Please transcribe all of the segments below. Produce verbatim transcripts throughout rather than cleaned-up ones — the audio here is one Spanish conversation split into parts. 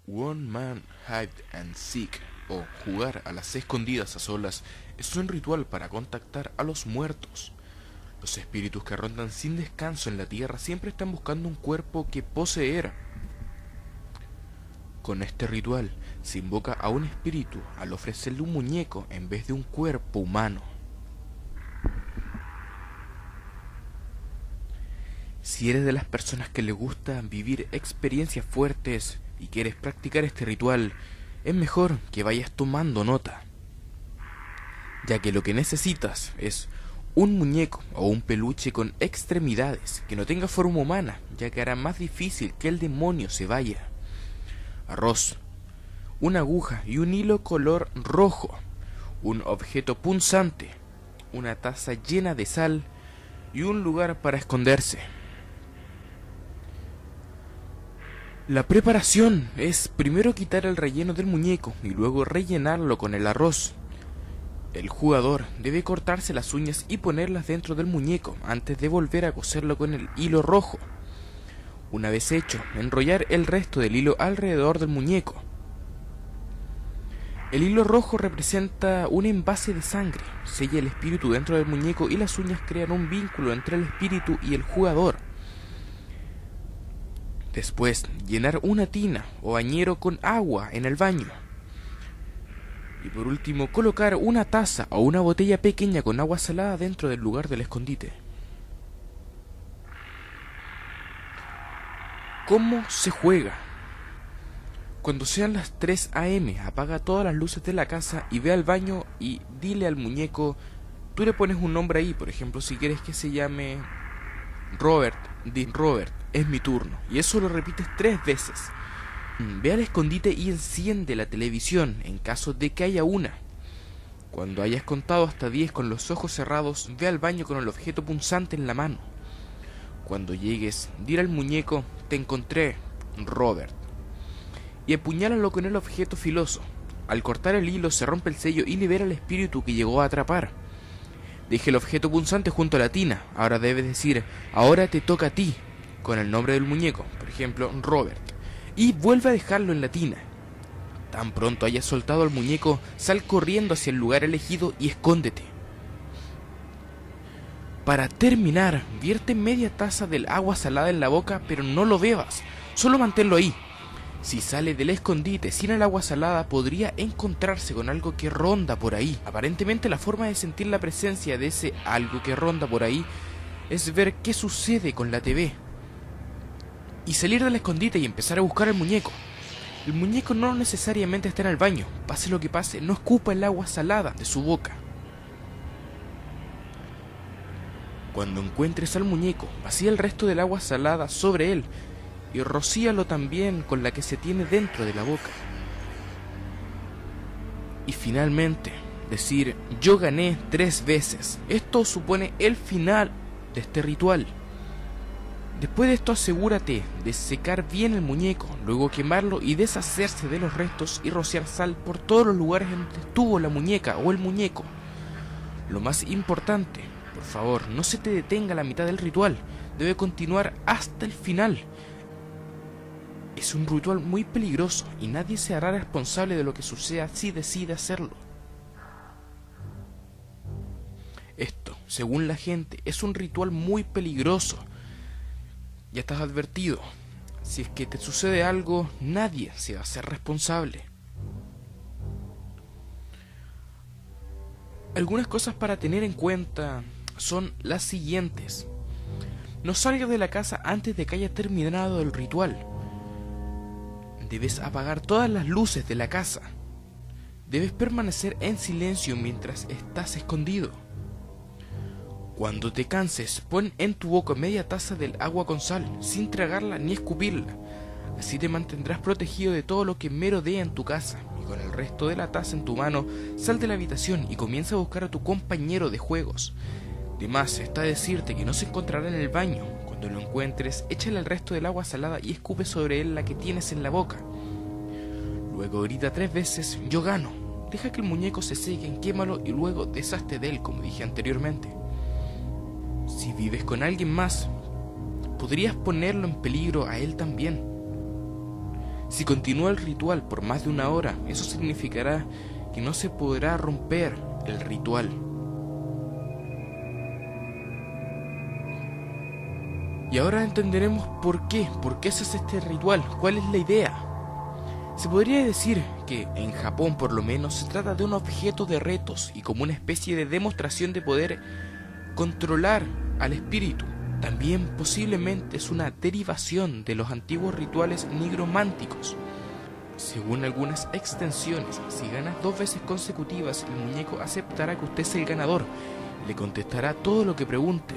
One Man Hide and Seek, o jugar a las escondidas a solas, es un ritual para contactar a los muertos. Los espíritus que rondan sin descanso en la tierra siempre están buscando un cuerpo que poseer. Con este ritual se invoca a un espíritu al ofrecerle un muñeco en vez de un cuerpo humano. Si eres de las personas que les gusta vivir experiencias fuertes y quieres practicar este ritual, es mejor que vayas tomando nota, ya que lo que necesitas es un muñeco o un peluche con extremidades que no tenga forma humana, ya que hará más difícil que el demonio se vaya. Arroz, una aguja y un hilo color rojo, un objeto punzante, una taza llena de sal y un lugar para esconderse. La preparación es primero quitar el relleno del muñeco y luego rellenarlo con el arroz. El jugador debe cortarse las uñas y ponerlas dentro del muñeco antes de volver a coserlo con el hilo rojo. Una vez hecho, enrollar el resto del hilo alrededor del muñeco. El hilo rojo representa un envase de sangre, sella el espíritu dentro del muñeco y las uñas crean un vínculo entre el espíritu y el jugador. Después, llenar una tina o bañero con agua en el baño. Y por último, colocar una taza o una botella pequeña con agua salada dentro del lugar del escondite. ¿Cómo se juega? Cuando sean las tres a eme, apaga todas las luces de la casa y ve al baño y dile al muñeco, tú le pones un nombre ahí, por ejemplo, si quieres que se llame Robert, di Robert, es mi turno, y eso lo repites tres veces. Ve al escondite y enciende la televisión en caso de que haya una. Cuando hayas contado hasta diez con los ojos cerrados, ve al baño con el objeto punzante en la mano. Cuando llegues, dile al muñeco, te encontré, Robert, y apuñálalo con el objeto filoso. Al cortar el hilo se rompe el sello y libera al espíritu que llegó a atrapar. Deje el objeto punzante junto a la tina. Ahora debes decir, ahora te toca a ti, con el nombre del muñeco, por ejemplo, Robert, y vuelve a dejarlo en la tina. Tan pronto hayas soltado al muñeco, sal corriendo hacia el lugar elegido y escóndete. Para terminar, vierte media taza del agua salada en la boca, pero no lo bebas, solo manténlo ahí. Si sale del escondite sin el agua salada, podría encontrarse con algo que ronda por ahí. Aparentemente la forma de sentir la presencia de ese algo que ronda por ahí es ver qué sucede con la te ve. Y salir del escondite y empezar a buscar al muñeco. El muñeco no necesariamente está en el baño, pase lo que pase, no escupa el agua salada de su boca. Cuando encuentres al muñeco, vacía el resto del agua salada sobre él y rocíalo también con la que se tiene dentro de la boca. Y finalmente, decir yo gané tres veces. Esto supone el final de este ritual. Después de esto asegúrate de secar bien el muñeco, luego quemarlo y deshacerse de los restos y rociar sal por todos los lugares en donde estuvo la muñeca o el muñeco. Lo más importante, por favor, no se te detenga a la mitad del ritual, debe continuar hasta el final. Es un ritual muy peligroso y nadie se hará responsable de lo que suceda si decide hacerlo. Esto, según la gente, es un ritual muy peligroso. Ya estás advertido. Si es que te sucede algo, nadie se va a hacer responsable. Algunas cosas para tener en cuenta son las siguientes. No salgas de la casa antes de que haya terminado el ritual. Debes apagar todas las luces de la casa. Debes permanecer en silencio mientras estás escondido. Cuando te canses, pon en tu boca media taza del agua con sal, sin tragarla ni escupirla. Así te mantendrás protegido de todo lo que merodea en tu casa. Y con el resto de la taza en tu mano, sal de la habitación y comienza a buscar a tu compañero de juegos. De más está decirte que no se encontrará en el baño. Cuando lo encuentres, échale el resto del agua salada y escupe sobre él la que tienes en la boca. Luego grita tres veces, yo gano. Deja que el muñeco se seque, quémalo y luego deshazte de él, como dije anteriormente. Si vives con alguien más, podrías ponerlo en peligro a él también. Si continúa el ritual por más de una hora, eso significará que no se podrá romper el ritual. Y ahora entenderemos por qué, por qué se hace este ritual, cuál es la idea. Se podría decir que, en Japón por lo menos, se trata de un objeto de retos y como una especie de demostración de poder controlar al espíritu. También posiblemente es una derivación de los antiguos rituales nigrománticos. Según algunas extensiones, si ganas dos veces consecutivas, el muñeco aceptará que usted es el ganador y le contestará todo lo que pregunte.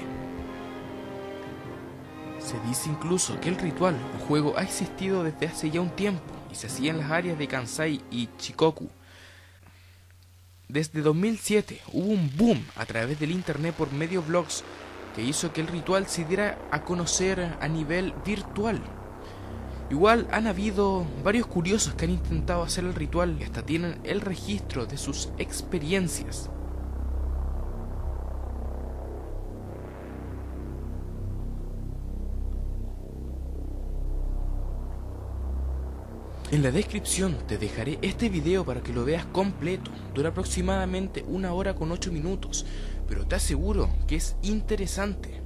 Se dice incluso que el ritual o juego ha existido desde hace ya un tiempo y se hacía en las áreas de Kansai y Shikoku. Desde dos mil siete hubo un boom a través del internet por medio blogs que hizo que el ritual se diera a conocer a nivel virtual. Igual han habido varios curiosos que han intentado hacer el ritual y hasta tienen el registro de sus experiencias. En la descripción te dejaré este video para que lo veas completo. Dura aproximadamente una hora con ocho minutos, pero te aseguro que es interesante.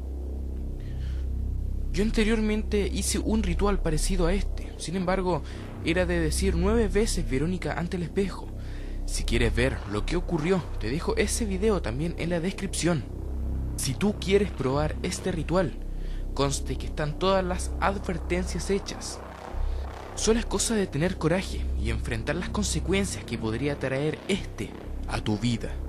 Yo anteriormente hice un ritual parecido a este, sin embargo, era de decir nueve veces Verónica ante el espejo. Si quieres ver lo que ocurrió, te dejo ese video también en la descripción. Si tú quieres probar este ritual, conste que están todas las advertencias hechas. Solo es cosa de tener coraje y enfrentar las consecuencias que podría traer este a tu vida.